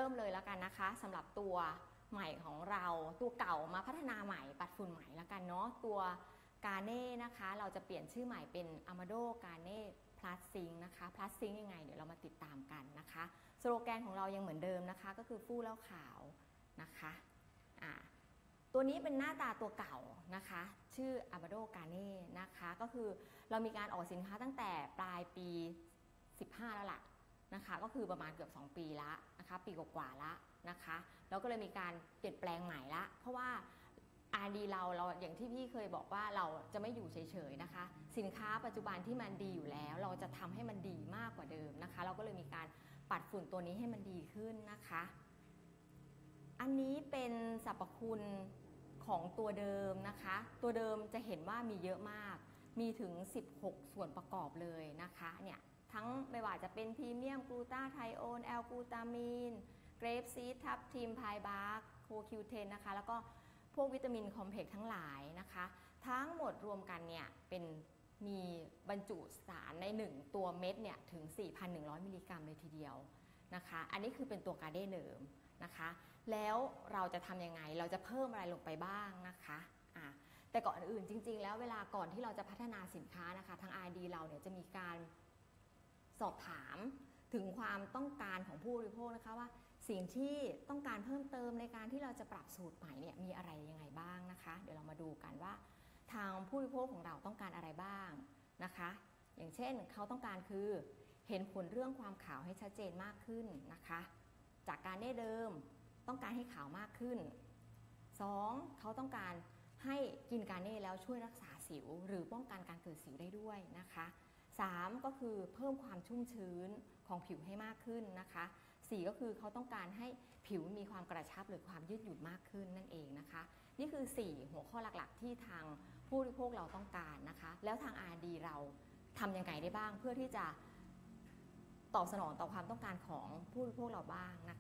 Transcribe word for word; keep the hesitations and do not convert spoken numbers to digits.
ริ่มเลยแล้วกันนะคะสำหรับตัวใหม่ของเราตัวเก่ามาพัฒนาใหม่ปัดฝุ่นใหม่แล้วกันเนาะตัวกาเน่นะคะเราจะเปลี่ยนชื่อใหม่เป็น Amado กาเน่ Plus Zinc นะคะ Plus Zinc ยังไงเดี๋ยวเรามาติดตามกันนะคะสโลแกนของเรายังเหมือนเดิมนะคะก็คือฟู่แล้วขาวนะคะอ่าตัวนี้เป็นหน้าตาตัวเก่านะคะชื่อ Amado กาเน่นะคะก็คือเรามีการออกสินค้าตั้งแต่ปลายปีสิบห้าแล้วล่ะนะคะก็คือประมาณเกือบสองปีละนะคะปีกว่าๆละนะคะแล้วก็เลยมีการเปลี่ยนแปลงใหม่ละเพราะว่า อาร์ ดี เราเราอย่างที่พี่เคยบอกว่าเราจะไม่อยู่เฉยๆนะคะสินค้าปัจจุบันที่มันดีอยู่แล้วเราจะทำให้มันดีมากกว่าเดิมนะคะเราก็เลยมีการปัดฝุ่นตัวนี้ให้มันดีขึ้นนะคะอันนี้เป็นสรรพคุณของตัวเดิมนะคะตัวเดิมจะเห็นว่ามีเยอะมากมีถึงสิบหกส่วนประกอบเลยนะคะเนี่ยทั้งไม่ว่าจะเป็นพรีเมียมกลูตาไทโอนแอลกลูตามีนเกรปซีดทับทิมไพบาร์กโคคิวเทนนะคะแล้วก็พวกวิตามินคอมเพล็กซ์ทั้งหลายนะคะทั้งหมดรวมกันเนี่ยเป็นมีบรรจุสารในหนึ่งตัวเม็ดเนี่ยถึง สี่พันหนึ่งร้อย มิลลิกรัมเลยทีเดียวนะคะอันนี้คือเป็นตัวกาเด้เดิมนะคะแล้วเราจะทำยังไงเราจะเพิ่มอะไรลงไปบ้างนะคะอ่ะแต่ก่อนอื่นจริงๆแล้วเวลาก่อนที่เราจะพัฒนาสินค้านะคะทาง อาร์ ดี เราเนี่ยจะมีการสอบถามถึงความต้องการของผู้บริโภคนะคะว่าสิ่งที่ต้องการเพิ่มเติมในการที่เราจะปรับสูตรใหม่เนี่ยมีอะไรยังไงบ้างนะคะเดี๋ยวเรามาดูกันว่าทางผู้บริโภคของเราต้องการอะไรบ้างนะคะอย่างเช่นเขาต้องการคือเห็นผลเรื่องความขาวให้ชัดเจนมากขึ้นนะคะจากการได้เดิมต้องการให้ขาวมากขึ้นสองเขาต้องการให้กินกาเน่แล้วช่วยรักษาสิวหรือป้องกันการเกิดสิวได้ด้วยนะคะสามก็คือเพิ่มความชุ่มชื้นของผิวให้มากขึ้นนะคะสี่ก็คือเขาต้องการให้ผิวมีความกระชับหรือความยืดหยุ่นมากขึ้นนั่นเองนะคะนี่คือสี่หัวข้อหลักๆที่ทางผู้บริโภคเราต้องการนะคะแล้วทาง อาร์ ดี เราทำยังไงได้บ้างเพื่อที่จะตอบสนองต่อความต้องการของผู้บริโภคเราบ้างนะคะ